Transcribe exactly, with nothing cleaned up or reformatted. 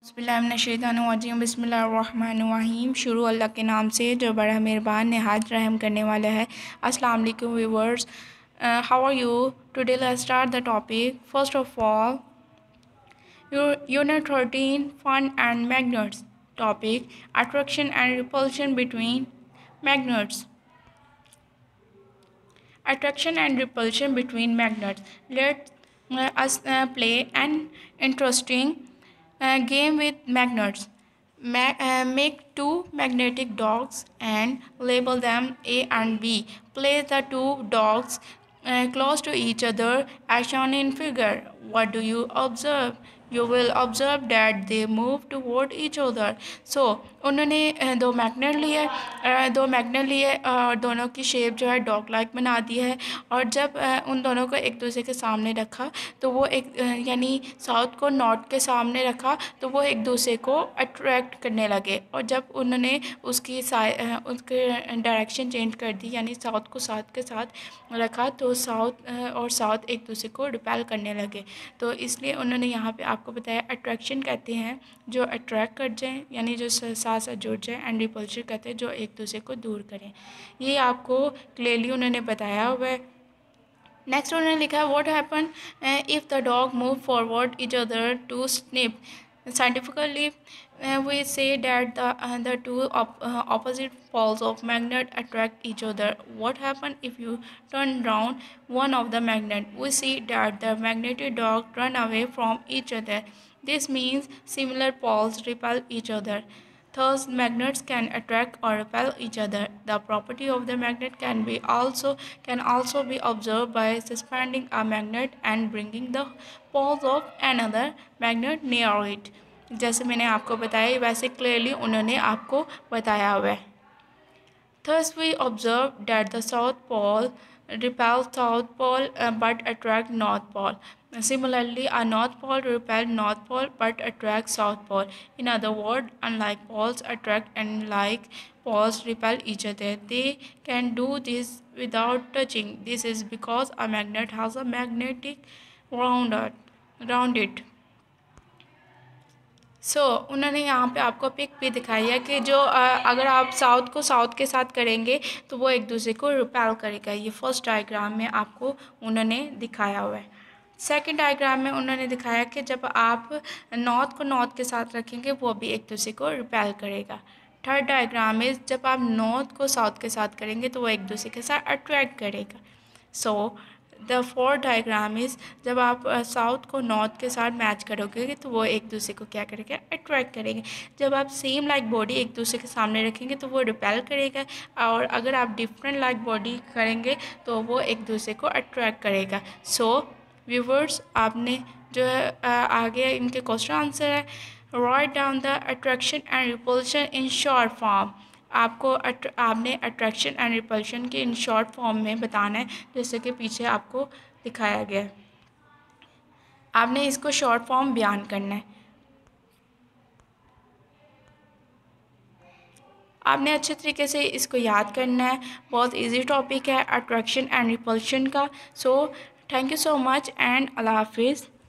बिस्मिल्लाहिर्रहमानिर्रहीम बिस्मिल्लाहिर्रहमानिर्रहीम। शुरू अल्लाह के नाम से जो बड़ा मेहरबान नहायत रहम करने वाला है। अस्सलाम वालेकुम viewers, how are you? Today let's start the topic. First of all, unit thirteen, fun and magnets. Topic, attraction and repulsion between magnets. Attraction and repulsion between magnets. Let uh, us uh, play an interesting uh, game with magnets. Ma- uh, make two magnetic dogs and label them A and B. Place the two dogs uh, close to each other as shown in figure. What do you observe? You will observe that they move toward each other. So उन्होंने दो magnet लिए दो magnet लिए और दोनों की shape जो है डॉग लाइक बना दी है। और जब उन दोनों को एक दूसरे के सामने रखा तो वो एक यानी साउथ को नॉर्थ के सामने रखा तो वो एक दूसरे को अट्रैक्ट करने लगे। और जब उन्होंने उसकी उसके डायरेक्शन चेंज कर दी यानी साउथ को साउथ के साथ रखा तो साउथ और साउथ एक दूसरे को रिपेल करने लगे। तो इसलिए उन्होंने यहाँ पे आपको बताया अट्रैक्शन कहते हैं जो अट्रैक्ट कर जाएँ यानी जो साथ साथ जुड़ जाए, एंड रिपल्शन कहते हैं जो एक दूसरे को दूर करें। ये आपको क्लियरली उन्होंने बताया हुआ है। नेक्स्ट उन्होंने लिखा है what happen if the dog move forward each other to snip. Scientifically, uh, we say that the, uh, the two op uh, opposite poles of magnet attract each other. What happens if you turn round one of the magnet? We see that the magnetic dog run away from each other. This means similar poles repel each other. Thus, magnets can attract or repel each other. The property of the magnet can be also can also be observed by suspending a magnet and bringing the poles of another magnet near it. जैसे मैंने आपको बताया वैसे clearly उन्होंने आपको बताया हुआ है। Thus, we observe that the south pole repels south pole uh, but attracts north pole. Similarly, a north pole repels north pole but attracts south pole. In other words, unlike poles attract and like poles repel each other. They can do this without touching. This is because a magnet has a magnetic round around it. So so, उन्होंने यहाँ पे आपको pick भी दिखाई है कि जो आ, अगर आप साउथ को साउथ के साथ करेंगे तो वो एक दूसरे को रिपेल करेगा। ये फर्स्ट डायग्राम में आपको उन्होंने दिखाया हुआ है। सेकंड डायग्राम में उन्होंने दिखाया कि जब आप नॉर्थ को नॉर्थ के साथ रखेंगे वो भी एक दूसरे को रिपेल करेगा। थर्ड डायग्राम में जब आप नॉर्थ को साउथ के साथ करेंगे तो वो एक दूसरे के साथ अट्रैक्ट करेगा। So the fourth diagram is जब आप साउथ uh, को नॉर्थ के साथ मैच करोगे तो वो एक दूसरे को क्या करेगा, अट्रैक्ट करेंगे। जब आप सेम लाइक बॉडी एक दूसरे के सामने रखेंगे तो वो रिपेल करेगा। और अगर आप डिफरेंट लाइक बॉडी करेंगे तो वो एक दूसरे को अट्रैक्ट करेगा। सो व्यूवर्स, आपने जो है uh, आगे इनके क्वेश्चन आंसर है। Write down the attraction and repulsion in short form. आपको आपने अट्रैक्शन एंड रिपल्शन के इन शॉर्ट फॉर्म में बताना है जैसे कि पीछे आपको दिखाया गया है। आपने इसको शॉर्ट फॉर्म बयान करना है। आपने अच्छे तरीके से इसको याद करना है। बहुत इजी टॉपिक है अट्रैक्शन एंड रिपल्शन का। So thank you so much and Allah हाफिज़।